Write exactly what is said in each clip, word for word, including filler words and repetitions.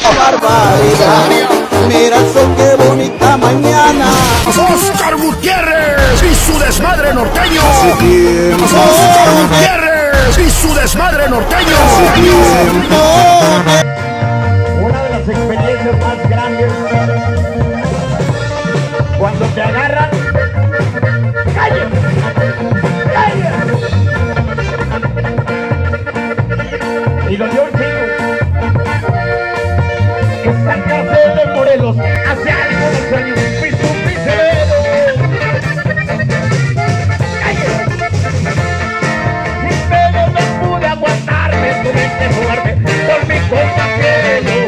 barbaridad. Mira el sol, qué bonita mañana. Oscar Gutiérrez y su desmadre norteño. Oscar Gutiérrez y su desmadre norteño. Una de las experiencias más grandes, cuando te agarran, ¡calle! ¡Calle! Y don John Chico, que está en cárcel de Morelos hace algunos años, piso un pisedero. ¡Calle! Sin pedo no pude aguantarme, tuve que jugarme por mi compañero.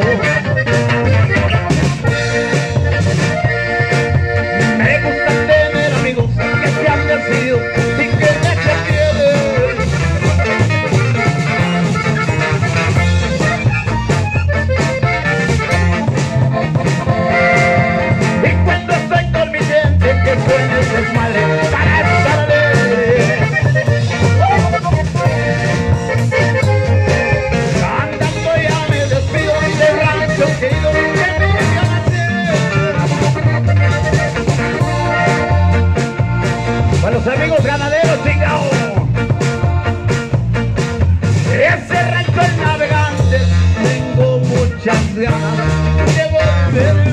Me gusta tener amigos que se han vencido y que me echen bien. Y cuando estoy con mi gente que suena el desmadre para estar alegre. Andando ya me despido de rancho querido que me llegan a hacer. Para los amigos ganaderos, chingao. Ese rancho el navegante, tengo muchas ganas de volver.